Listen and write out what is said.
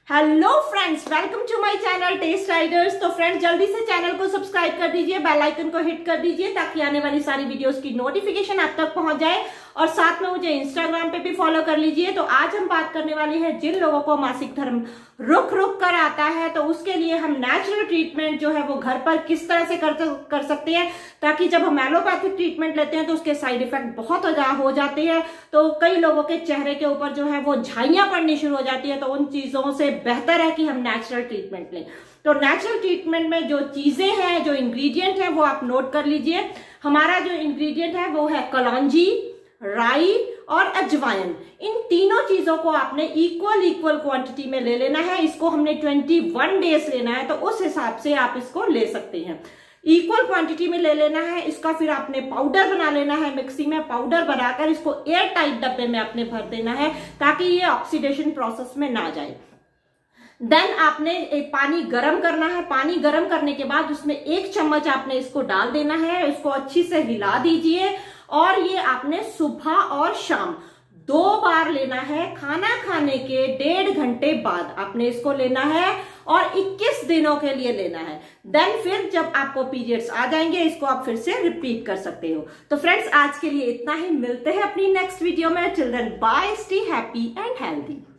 Hello friends, welcome to my channel Test Riders. तो friends, जल्दी से चैनल को सब्सक्राइब कर दीजिए, बेल आइकन को हिट कर दीजिए ताकि आने वाली सारी वीडियोस की नोटिफिकेशन आप तक पहुंच जाए। और साथ में मुझे इंस्टाग्राम पे भी फॉलो कर लीजिए। तो आज हम बात करने वाली है जिन लोगों को मासिक धर्म रुक रुक कर आता है, तो उसके लिए हम नेचुरल ट्रीटमेंट जो है वो घर पर किस तरह से कर सकते हैं, ताकि जब हम एलोपैथिक ट्रीटमेंट लेते हैं तो उसके साइड इफेक्ट बहुत हो जाते हैं। तो कई लोगों के चेहरे के ऊपर जो है वो झाइयां पड़नी शुरू हो जाती है। तो उन चीजों से बेहतर है कि हम नेचुरल ट्रीटमेंट लें। तो नेचुरल ट्रीटमेंट में जो चीजें हैं, जो इंग्रेडिएंट है, वो आप नोट कर लीजिए। हमारा जो इंग्रेडिएंट है वो है कलौंजी, राई और अजवाइन। इन तीनों चीजों को आपने इक्वल क्वांटिटी में ले लेना है। इसको हमने 21 डेज लेना है, तो उस हिसाब से आप इसको ले सकते हैं। इक्वल क्वांटिटी में ले लेना है इसका। फिर आपने पाउडर बना लेना है, मिक्सी में पाउडर बनाकर इसको एयर टाइट डब्बे में आपने भर देना है ताकि ये ऑक्सीडेशन प्रोसेस में ना जाए। देन आपने एक पानी गर्म करना है। पानी गर्म करने के बाद उसमें 1 चम्मच आपने इसको डाल देना है। इसको अच्छी से हिला दीजिए और ये आपने सुबह और शाम 2 बार लेना है। खाना खाने के 1.5 घंटे बाद आपने इसको लेना है और 21 दिनों के लिए लेना है। देन फिर जब आपको पीरियड्स आ जाएंगे, इसको आप फिर से रिपीट कर सकते हो। तो फ्रेंड्स, आज के लिए इतना ही। मिलते हैं अपनी नेक्स्ट वीडियो में। Till then bye, stay happy and healthy.